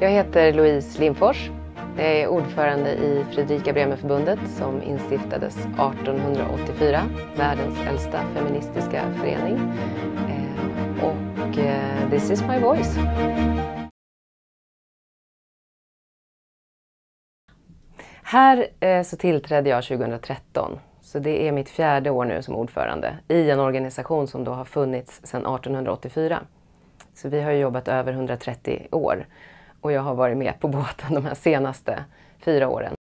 Jag heter Louise Lindfors. Jag är ordförande i Fredrika Bremer-förbundet som instiftades 1884, världens äldsta feministiska förening. Och this is my voice. Här så tillträdde jag 2013, så det är mitt 4:e år nu som ordförande i en organisation som då har funnits sedan 1884. Så vi har jobbat över 130 år och jag har varit med på båten de här senaste 4 åren.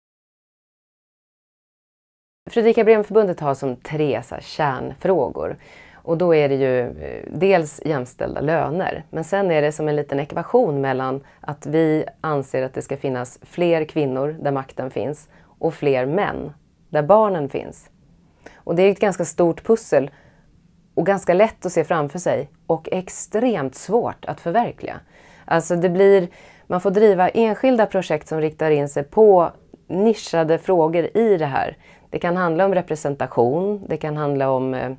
Fredrika Bremer-förbundet har som 3 kärnfrågor. Och då är det ju dels jämställda löner, men sen är det som en liten ekvation mellan att vi anser att det ska finnas fler kvinnor där makten finns och fler män där barnen finns. Och det är ett ganska stort pussel och ganska lätt att se framför sig och extremt svårt att förverkliga. Alltså man får driva enskilda projekt som riktar in sig på nischade frågor i det här. Det kan handla om representation, det kan handla om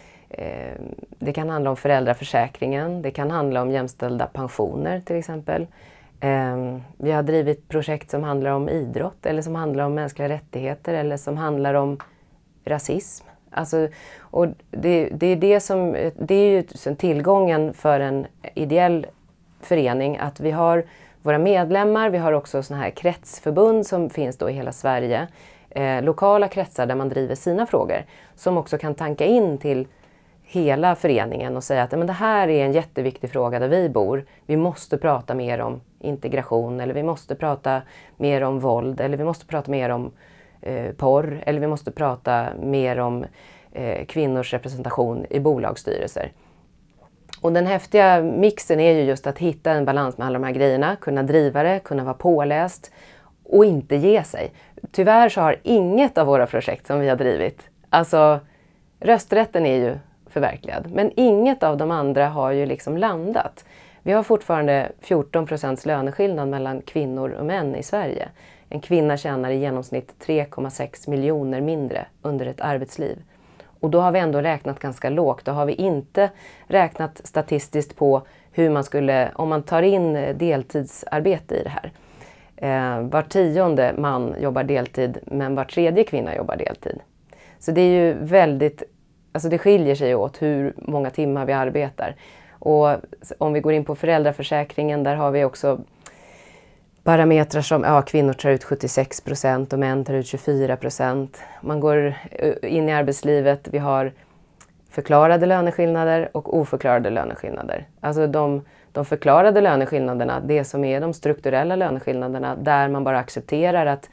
föräldraförsäkringen, det kan handla om jämställda pensioner till exempel. Vi har drivit projekt som handlar om idrott eller som handlar om mänskliga rättigheter eller som handlar om rasism. Alltså, och det är ju tillgången för en ideell förening att vi har våra medlemmar, vi har också såna här kretsförbund som finns då i hela Sverige. Lokala kretsar där man driver sina frågor som också kan tanka in till hela föreningen och säga att men det här är en jätteviktig fråga där vi bor. Vi måste prata mer om integration eller vi måste prata mer om våld eller vi måste prata mer om porr eller vi måste prata mer om kvinnors representation i bolagsstyrelser. Och den häftiga mixen är ju just att hitta en balans med alla de här grejerna, kunna driva det, kunna vara påläst och inte ge sig. Tyvärr så har inget av våra projekt som vi har drivit, alltså rösträtten är ju förverkligad, men inget av de andra har ju liksom landat. Vi har fortfarande 14% löneskillnad mellan kvinnor och män i Sverige. En kvinna tjänar i genomsnitt 3,6 miljoner mindre under ett arbetsliv. Och då har vi ändå räknat ganska lågt. Då har vi inte räknat statistiskt på hur man skulle, om man tar in deltidsarbete i det här. Var 10:e man jobbar deltid men var 3:e kvinna jobbar deltid. Så det är ju väldigt, alltså det skiljer sig åt hur många timmar vi arbetar. Och om vi går in på föräldraförsäkringen, där har vi också parametrar som kvinnor tar ut 76% och män tar ut 24%. Man går in i arbetslivet, vi har förklarade löneskillnader och oförklarade löneskillnader. Alltså de förklarade löneskillnaderna, det som är de strukturella löneskillnaderna där man bara accepterar att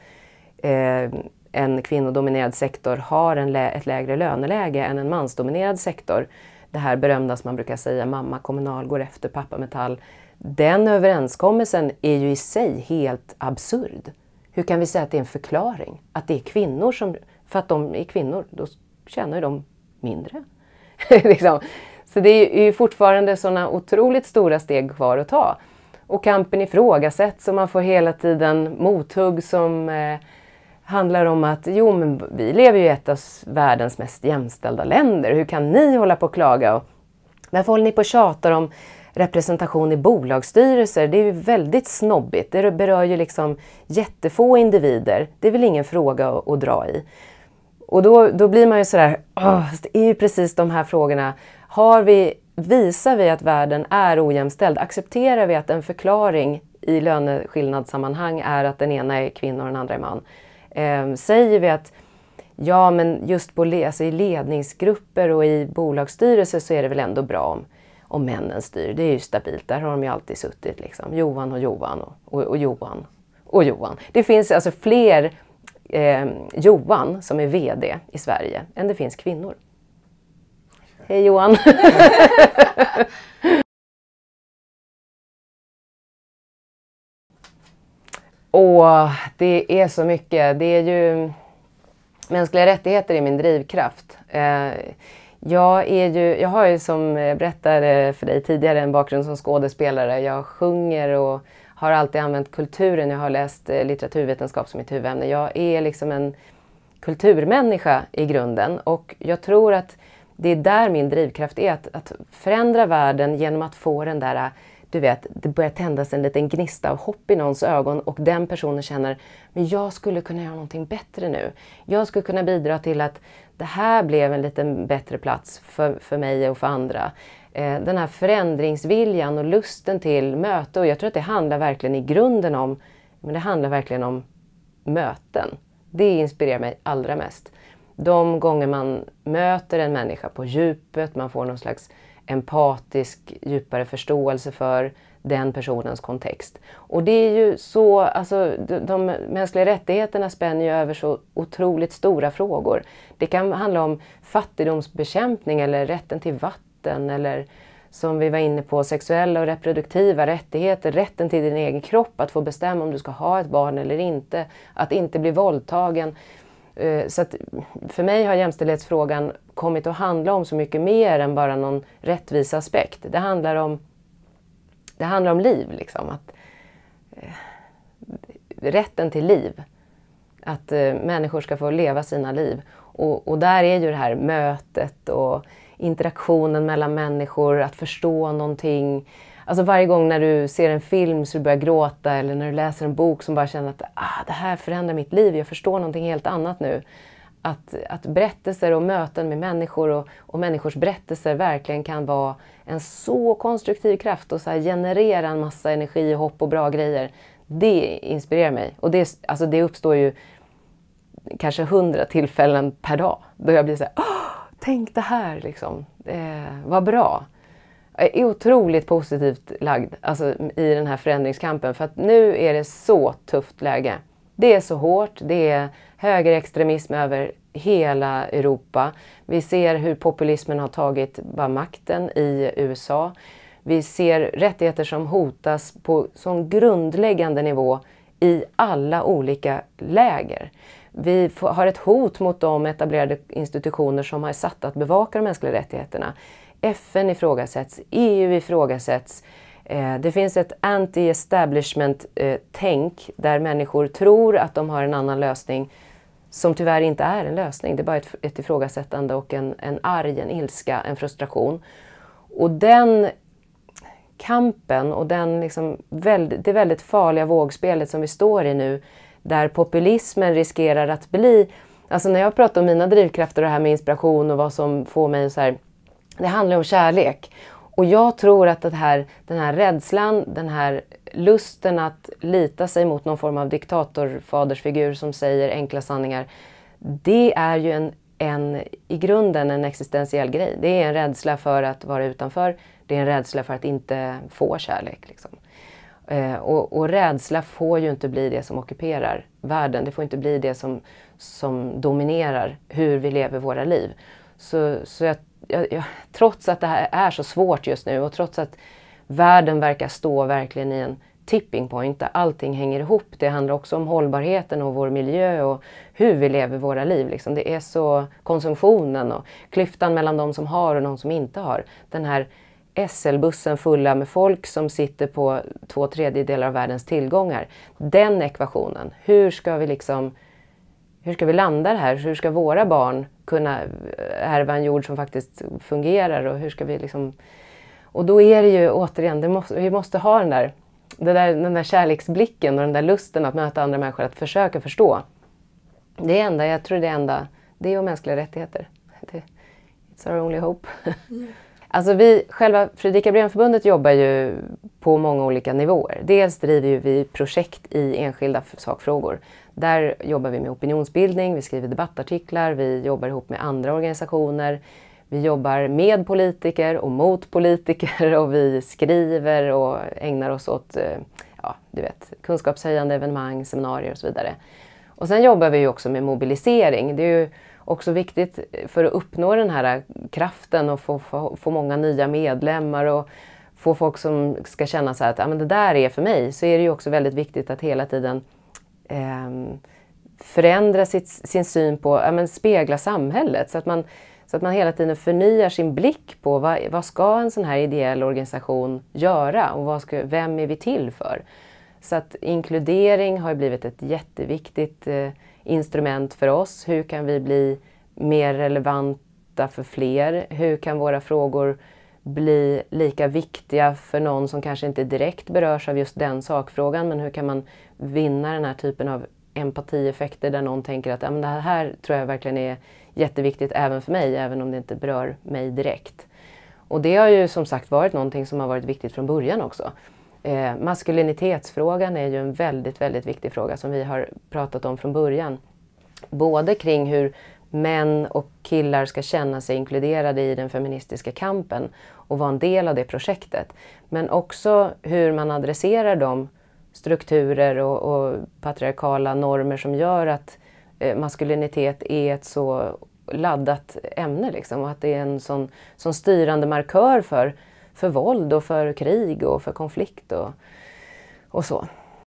en kvinnodominerad sektor har ett lägre löneläge än en mansdominerad sektor. Det här berömda som man brukar säga, mamma Kommunal går efter pappa Metall. Den överenskommelsen är ju i sig helt absurd. Hur kan vi säga att det är en förklaring? Att det är kvinnor som, för att de är kvinnor, då tjänar de mindre. Liksom. Så det är ju fortfarande sådana otroligt stora steg kvar att ta. Och kampen ifrågasätts och man får hela tiden mothugg som handlar om att men vi lever ju i ett av världens mest jämställda länder. Hur kan ni hålla på och klaga? Och varför håller ni på och tjatar om representation i bolagsstyrelser? Det är ju väldigt snobbigt. Det berör ju liksom jättefå individer. Det är väl ingen fråga att dra i. Och då blir man ju sådär, det är ju precis de här frågorna. Visar vi att världen är ojämställd? Accepterar vi att en förklaring i löneskillnadssammanhang är att den ena är kvinna och den andra är man? Säger vi att men just i ledningsgrupper och i bolagsstyrelser så är det väl ändå bra om männen styr. Det är ju stabilt, där har de ju alltid suttit liksom. Johan och Johan och Johan och Johan. Det finns alltså fler Johan som är vd i Sverige än det finns kvinnor. Hej Johan! Det är så mycket. Det är ju mänskliga rättigheter är min drivkraft. Jag har ju som berättade för dig tidigare en bakgrund som skådespelare. Jag sjunger och har alltid använt kulturen. Jag har läst litteraturvetenskap som mitt huvudämne. Jag är liksom en kulturmänniska i grunden och jag tror att det är där min drivkraft är. Att förändra världen genom att få du vet, det börjar tändas en liten gnista av hopp i någons ögon och den personen känner, men jag skulle kunna göra någonting bättre nu. Jag skulle kunna bidra till att det här blev en lite bättre plats för mig och för andra. Den här förändringsviljan och lusten till möte, och jag tror att det handlar verkligen i grunden om, men det handlar verkligen om möten. Det inspirerar mig allra mest. De gånger man möter en människa på djupet, man får någon slags empatisk, djupare förståelse för den personens kontext. Och det är ju så, alltså de mänskliga rättigheterna spänner ju över så otroligt stora frågor. Det kan handla om fattigdomsbekämpning eller rätten till vatten eller som vi var inne på, sexuella och reproduktiva rättigheter, rätten till din egen kropp, att få bestämma om du ska ha ett barn eller inte, att inte bli våldtagen. Så att för mig har jämställdhetsfrågan kommit att handla om så mycket mer än bara någon rättvis aspekt. Det handlar om liv, liksom. Rätten till liv. Att människor ska få leva sina liv. Och där är ju det här mötet och interaktionen mellan människor, att förstå någonting. Alltså varje gång när du ser en film så du börjar gråta eller när du läser en bok som bara känner att det här förändrar mitt liv, jag förstår någonting helt annat nu. Att berättelser och möten med människor och människors berättelser verkligen kan vara en så konstruktiv kraft och så här generera en massa energi, hopp och bra grejer. Det inspirerar mig. Och det uppstår ju kanske 100 tillfällen per dag då jag blir så här, tänk det här liksom, vad bra. Jag är otroligt positivt lagd alltså, i den här förändringskampen, för att nu är det så tufft läge. Det är så hårt, det är högerextremism över hela Europa. Vi ser hur populismen har tagit bara makten i USA. Vi ser rättigheter som hotas på sån grundläggande nivå i alla olika läger. Vi har ett hot mot de etablerade institutioner som har satt att bevaka de mänskliga rättigheterna. FN ifrågasätts, EU ifrågasätts. Det finns ett anti-establishment-tänk där människor tror att de har en annan lösning som tyvärr inte är en lösning. Det är bara ett ifrågasättande och en arg, en ilska, en frustration. Och den kampen och det väldigt farliga vågspelet som vi står i nu, där populismen riskerar att bli, alltså när jag pratar om mina drivkrafter och det här med inspiration och vad som får mig så här, det handlar om kärlek. Och jag tror att den här rädslan, den här lusten att lita sig mot någon form av diktatorfadersfigur som säger enkla sanningar, det är ju i grunden en existentiell grej. Det är en rädsla för att vara utanför, det är en rädsla för att inte få kärlek. Liksom. Och rädsla får ju inte bli det som ockuperar världen, det får inte bli det som dominerar hur vi lever våra liv. Så jag, trots att det här är så svårt just nu och trots att världen verkar stå verkligen i en tipping point där allting hänger ihop. Det handlar också om hållbarheten och vår miljö och hur vi lever våra liv. Liksom. Det är så konsumtionen och klyftan mellan de som har och de som inte har. Den här SL-bussen fulla med folk som sitter på 2/3 av världens tillgångar. Den ekvationen, hur ska vi landa det här? Hur ska våra barn kunna ärva en jord som faktiskt fungerar? Och hur ska vi Och då är det ju återigen, vi måste ha den där kärleksblicken och den där lusten att möta andra människor, att försöka förstå. Det enda, det är mänskliga rättigheter. It's our only hope. Alltså själva Fredrika Bremer-förbundet jobbar ju på många olika nivåer. Dels driver vi projekt i enskilda sakfrågor. Där jobbar vi med opinionsbildning, vi skriver debattartiklar, vi jobbar ihop med andra organisationer. Vi jobbar med politiker och mot politiker och vi skriver och ägnar oss åt kunskapshöjande evenemang, seminarier och så vidare. Och sen jobbar vi ju också med mobilisering. Det är ju också viktigt för att uppnå den här kraften och få många nya medlemmar och få folk som ska känna så här att det där är för mig, så är det ju också väldigt viktigt att hela tiden förändra sin syn på, spegla samhället så att man hela tiden förnyar sin blick på vad ska en sån här ideell organisation göra och vem är vi till för. Så att inkludering har blivit ett jätteviktigt instrument för oss. Hur kan vi bli mer relevanta för fler? Hur kan våra frågor bli lika viktiga för någon som kanske inte direkt berörs av just den sakfrågan, men hur kan man vinna den här typen av empatieffekter där någon tänker att det här tror jag verkligen är jätteviktigt även för mig, även om det inte berör mig direkt. Och det har ju som sagt varit någonting som har varit viktigt från början också. Maskulinitetsfrågan är ju en väldigt, väldigt viktig fråga som vi har pratat om från början. Både kring hur män och killar ska känna sig inkluderade i den feministiska kampen och vara en del av det projektet. Men också hur man adresserar de strukturer och patriarkala normer som gör att maskulinitet är ett så laddat ämne liksom, och att det är en sån styrande markör för våld och för krig och för konflikt och så.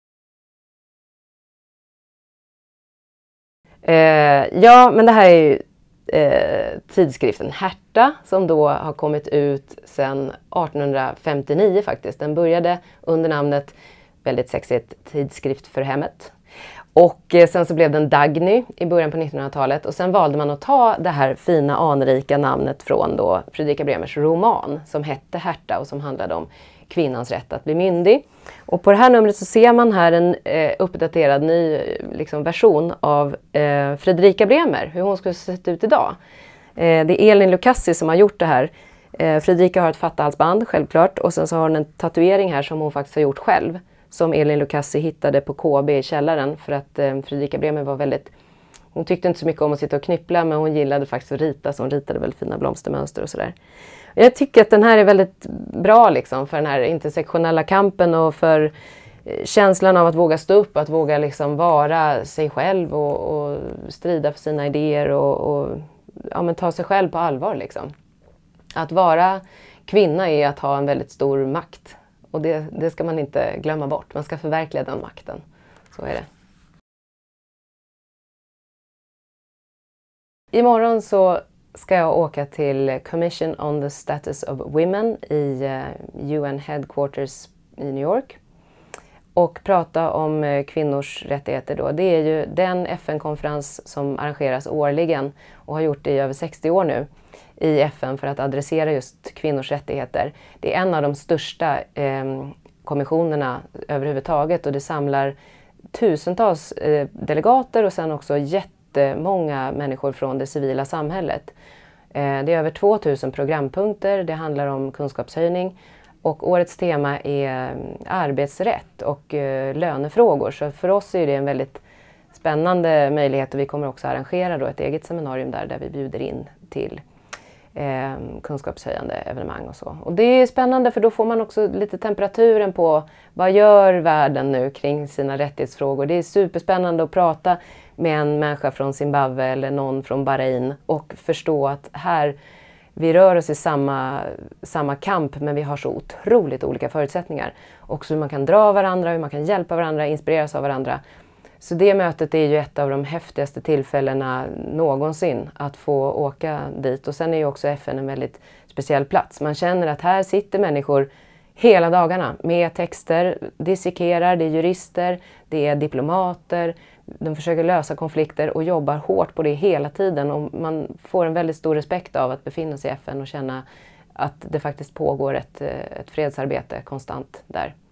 Ja, men det här är ju tidskriften Herta som då har kommit ut sedan 1859 faktiskt. Den började under namnet, väldigt sexigt, Tidskrift för hemmet. Och sen så blev den Dagny i början på 1900-talet och sen valde man att ta det här fina anrika namnet från då Fredrika Bremers roman som hette Herta och som handlade om kvinnans rätt att bli myndig. Och på det här numret så ser man här en uppdaterad ny liksom, version av Fredrika Bremer, hur hon skulle sett ut idag. Det är Elin Lucassi som har gjort det här. Fredrika har ett fattahalsband självklart och sen så har hon en tatuering här som hon faktiskt har gjort själv. Som Elin Lucassi hittade på KB i källaren för att Fredrika Bremer var väldigt... Hon tyckte inte så mycket om att sitta och knyppla men hon gillade faktiskt att rita så hon ritade väldigt fina blomstermönster och sådär. Jag tycker att den här är väldigt bra liksom, för den här intersektionella kampen och för känslan av att våga stå upp, att våga liksom vara sig själv och strida för sina idéer och ja, men ta sig själv på allvar. Liksom. Att vara kvinna är att ha en väldigt stor makt. Och det ska man inte glömma bort. Man ska förverkliga den makten. Så är det. Imorgon så ska jag åka till Commission on the Status of Women i UN Headquarters i New York. Och prata om kvinnors rättigheter då. Det är ju den FN-konferens som arrangeras årligen och har gjort det i över 60 år nu i FN för att adressera just kvinnors rättigheter. Det är en av de största kommissionerna överhuvudtaget och det samlar tusentals delegater och sen också jättemånga människor från det civila samhället. Det är över 2000 programpunkter, det handlar om kunskapshöjning och årets tema är arbetsrätt och lönefrågor. Så för oss är det en väldigt spännande möjlighet och vi kommer också arrangera då ett eget seminarium där vi bjuder in till kunskapshöjande evenemang och så. Och det är spännande för då får man också lite temperaturen på vad gör världen nu kring sina rättighetsfrågor. Det är superspännande att prata med en människa från Zimbabwe eller någon från Bahrain och förstå att här vi rör oss i samma kamp men vi har så otroligt olika förutsättningar. Också hur man kan dra varandra, hur man kan hjälpa varandra, inspireras av varandra. Så det mötet är ju ett av de häftigaste tillfällena någonsin att få åka dit. Och sen är ju också FN en väldigt speciell plats. Man känner att här sitter människor hela dagarna med texter, dissekerar, det är jurister, det är diplomater. De försöker lösa konflikter och jobbar hårt på det hela tiden. Och man får en väldigt stor respekt av att befinna sig i FN och känna att det faktiskt pågår ett fredsarbete konstant där.